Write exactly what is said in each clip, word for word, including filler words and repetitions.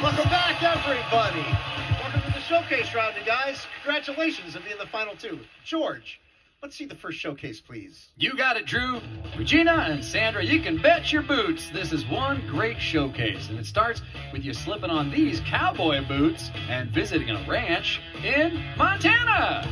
Welcome back, everybody. Welcome to the showcase round, you guys. Congratulations on being the final two. George, let's see the first showcase, please. You got it, Drew. Regina and Sandra, you can bet your boots this is one great showcase. And it starts with you slipping on these cowboy boots and visiting a ranch in Montana.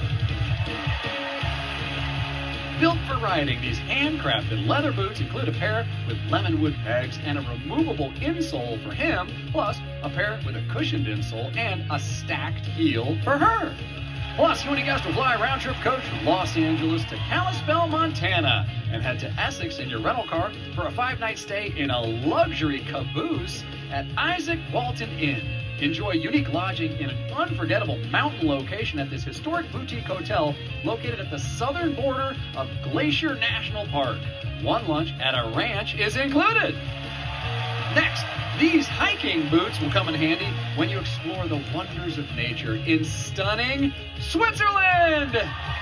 Built for riding, these handcrafted leather boots include a pair with lemonwood pegs and a removable insole for him, plus a pair with a cushioned insole and a stacked heel for her. Plus, you and your guest will fly a round-trip coach from Los Angeles to Kalispell, Montana, and head to Essex in your rental car for a five-night stay in a luxury caboose at Isaac Walton Inn. Enjoy unique lodging in an unforgettable mountain location at this historic boutique hotel located at the southern border of Glacier National Park. One lunch at a ranch is included. Next, these hiking boots will come in handy when you explore the wonders of nature in stunning Switzerland.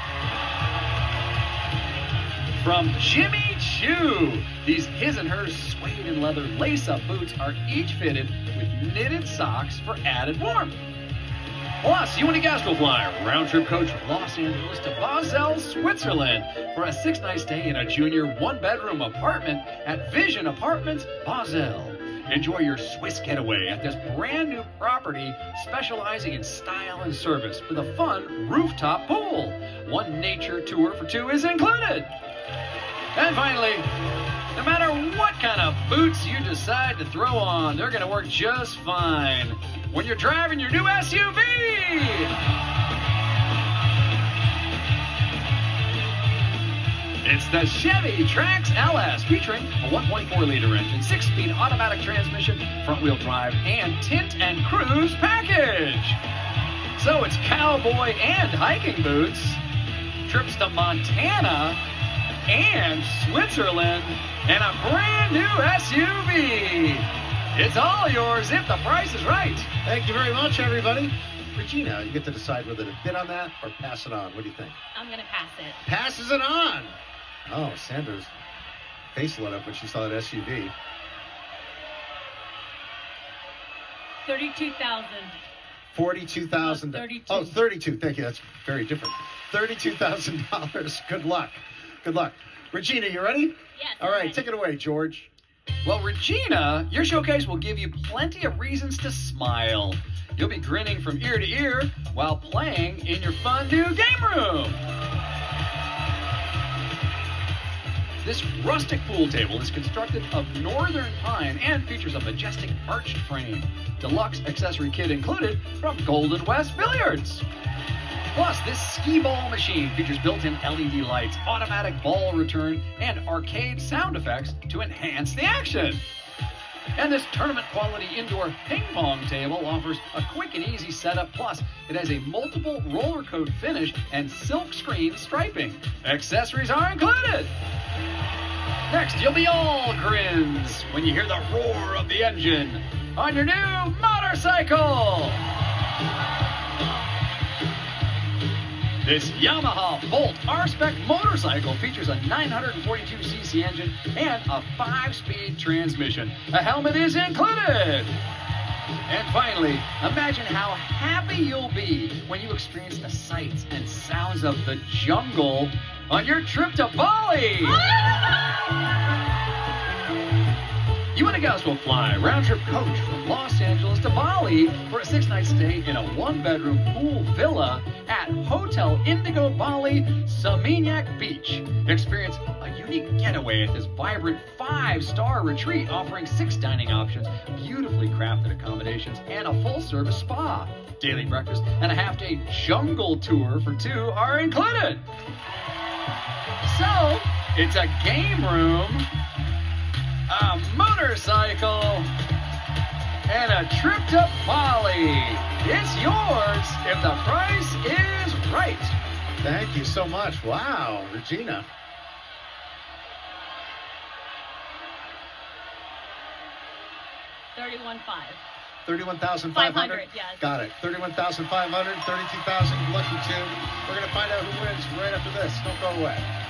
From Jimmy Choo, these his and hers suede and leather lace-up boots are each fitted with knitted socks for added warmth. Plus, you and your guest will fly a round-trip coach from Los Angeles to Basel, Switzerland for a six-night stay in a junior one-bedroom apartment at Vision Apartments, Basel. Enjoy your Swiss getaway at this brand new property specializing in style and service with a fun rooftop pool. One nature tour for two is included. And finally, no matter what kind of boots you decide to throw on, they're going to work just fine when you're driving your new S U V. It's the Chevy Trax L S, featuring a one point four liter engine, six-speed automatic transmission, front-wheel drive, and tint and cruise package. So it's cowboy and hiking boots, trips to Montana, and Switzerland, and a brand new S U V. It's all yours if the price is right. Thank you very much, everybody. Regina, you get to decide whether to bid on that or pass it on. What do you think? I'm going to pass it. Passes it on. Oh, Sandra's face lit up when she saw that S U V. thirty-two thousand. forty-two thousand Oh, thirty-two. Oh, thirty-two. Thank you. That's very different. thirty-two thousand dollars. Good luck. Good luck. Regina, you ready? Yes. All right, ready. take it away, George. Well, Regina, your showcase will give you plenty of reasons to smile. You'll be grinning from ear to ear while playing in your fun new game room. This rustic pool table is constructed of northern pine and features a majestic arched frame. Deluxe accessory kit included from Golden West Billiards. Plus, this skee ball machine features built-in L E D lights, automatic ball return, and arcade sound effects to enhance the action. And this tournament-quality indoor ping pong table offers a quick and easy setup. Plus, it has a multiple roller coat finish and silk screen striping. Accessories are included. Next, you'll be all grins when you hear the roar of the engine on your new motorcycle. This Yamaha Bolt R-Spec motorcycle features a nine hundred forty-two c c engine and a five-speed transmission. A helmet is included. And finally, imagine how happy you'll be when you experience the sights and sounds of the jungle on your trip to Bali. You and a guest will fly round-trip coach from Los Angeles to Bali for a six-night stay in a one-bedroom pool villa at Hotel Indigo Bali, Seminyak Beach. Experience a unique getaway at this vibrant five-star retreat offering six dining options, beautifully crafted accommodations, and a full-service spa. Daily breakfast and a half-day jungle tour for two are included. So, it's a game room, a motorcycle, and a trip to Bali. It's yours if the price is right. Thank you so much. Wow, Regina. thirty-one five. thirty-one thousand five hundred? five hundred, yes. Got it. thirty-one thousand five hundred, thirty-two thousand, lucky two. We're going to find out who wins right after this. Don't go away.